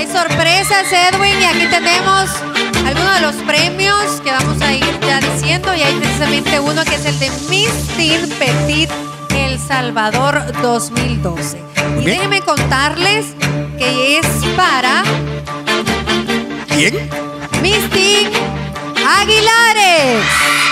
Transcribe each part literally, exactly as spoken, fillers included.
Hay sorpresas, Edwin, y aquí tenemos algunos de los premios que vamos a ir ya diciendo, y hay precisamente uno que es el de Miss Teen Petit El Salvador dos mil doce. Y déjenme contarles que es para... ¿Quién? Miss Teen Aguilares.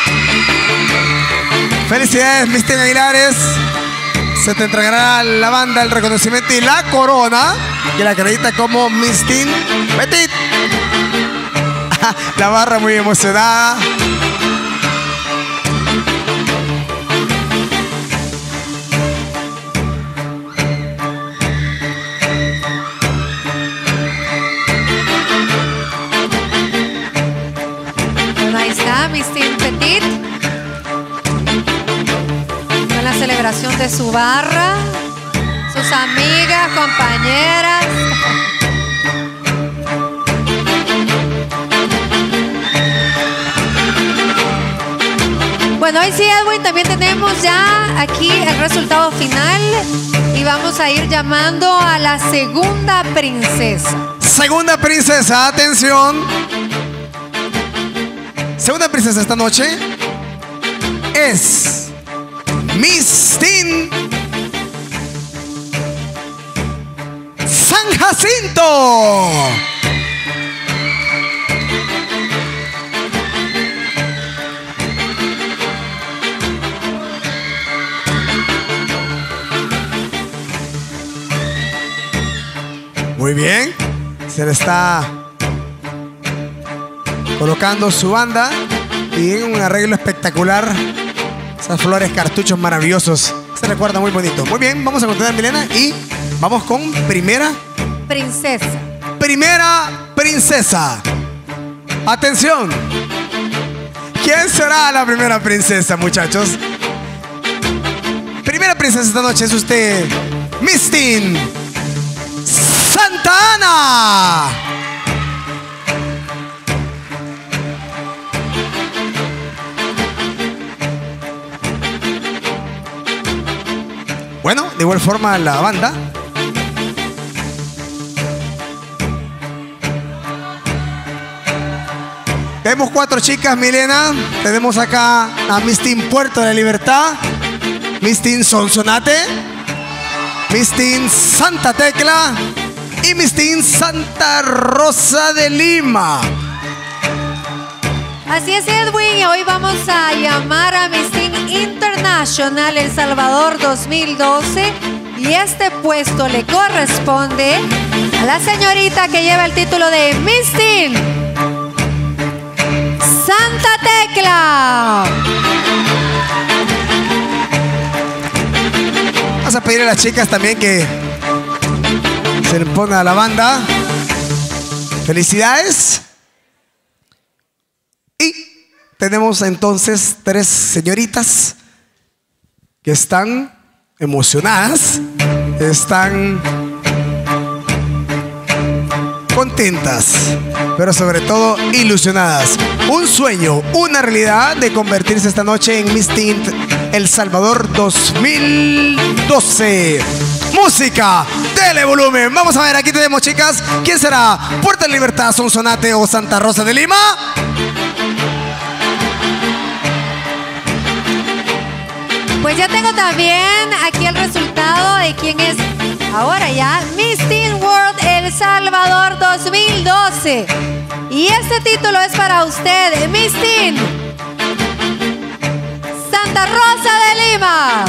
Felicidades, Miss Teen Aguilares. Se te entregará la banda el reconocimiento y la corona que la acredita como Miss Teen Petit. La barra muy emocionada. Bueno, ahí está Miss Teen Petit. Con la celebración de su barra, sus amigas, compañeras. Bueno, hoy sí, Edwin, también tenemos ya aquí el resultado final y vamos a ir llamando a la segunda princesa. Segunda princesa, atención. Segunda princesa esta noche es Miss Teen San Jacinto. Muy bien, se le está colocando su banda y en un arreglo espectacular. Esas flores, cartuchos maravillosos. Se recuerda muy bonito. Muy bien, vamos a continuar, Milena, y vamos con primera princesa. Primera princesa. Atención. ¿Quién será la primera princesa, muchachos? Primera princesa esta noche es usted, Miss Teen Santa Ana. Bueno, de igual forma la banda. Tenemos cuatro chicas, Milena. Tenemos acá a Miss Teen Puerto de la Libertad, Miss Teen Sonsonate, Miss Teen Santa Tecla y Miss Teen Santa Rosa de Lima. Así es, Edwin, y hoy vamos a llamar a Miss Teen International El Salvador dos mil doce y este puesto le corresponde a la señorita que lleva el título de Miss Teen Santa Tecla. Vamos a pedir a las chicas también que se le ponga a la banda. Felicidades. Y tenemos entonces tres señoritas que están emocionadas, están contentas, pero sobre todo ilusionadas. Un sueño, una realidad de convertirse esta noche en Miss Teen El Salvador dos mil doce. Música, dele volumen. Vamos a ver, aquí tenemos, chicas. ¿Quién será? ¿Puerto de Libertad, Sonsonate o Santa Rosa de Lima? Pues ya tengo también aquí el resultado de quién es ahora ya Miss Teen World El Salvador dos mil doce. Y este título es para usted, Miss Teen Santa Rosa de Lima.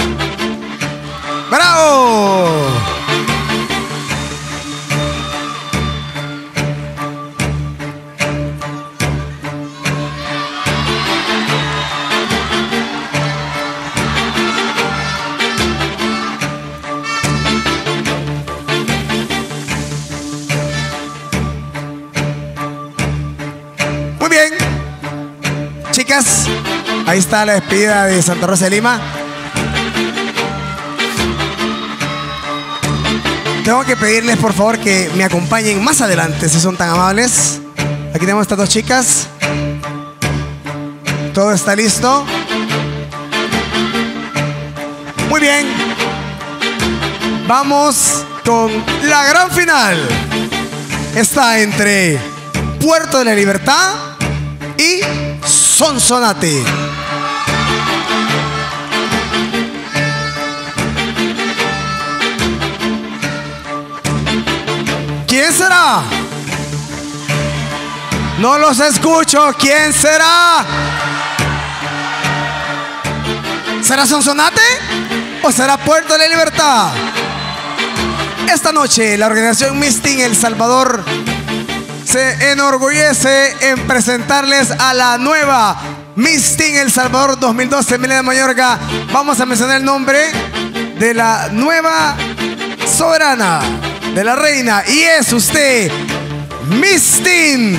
¡Bravo! Muy bien, chicas, ahí está la despedida de Santa Rosa de Lima. Tengo que pedirles, por favor, que me acompañen más adelante, si son tan amables. Aquí tenemos estas dos chicas. Todo está listo. Muy bien. Vamos con la gran final. está entre Puerto de la Libertad y Sonsonate. ¿Quién será? No los escucho. ¿Quién será? ¿Será Sonsonate o será Puerto de la Libertad? Esta noche la organización Miss Teen El Salvador se enorgullece en presentarles a la nueva Miss Teen El Salvador dos mil doce, Milena Mayorga. Vamos a mencionar el nombre de la nueva soberana, de la reina, y es usted, Miss Teen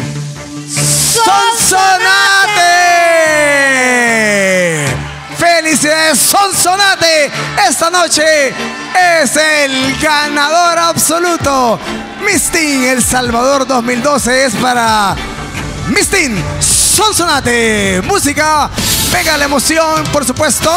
Sonsonate. ¡Felicidades, Sonsonate! Esta noche es el ganador absoluto. Miss Teen El Salvador dos mil doce es para Miss Teen Sonsonate. Música, venga la emoción, por supuesto.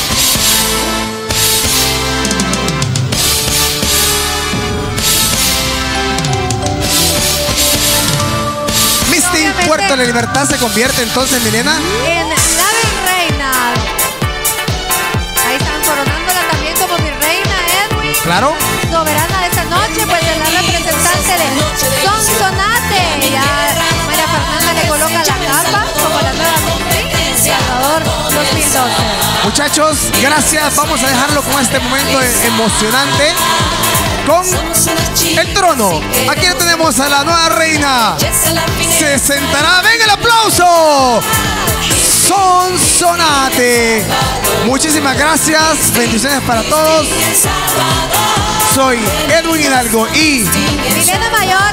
Miss Teen Puerto de la Libertad se convierte entonces, Milena, en la virreina. Ahí están coronándola también como virreina, Edwin. claro. Soberana de esta noche, pues es la representante de Sonsonate. Ya María Fernanda le coloca la capa como la nueva Miss Teen El Salvador dos mil doce. Muchachos, gracias. Vamos a dejarlo con este momento emocionante con el trono. Aquí le tenemos a la nueva reina. Se sentará. ¡Venga el aplauso! Sonsonate. Muchísimas gracias. Bendiciones para todos. Soy Edwin Hidalgo y Milena Mayorga.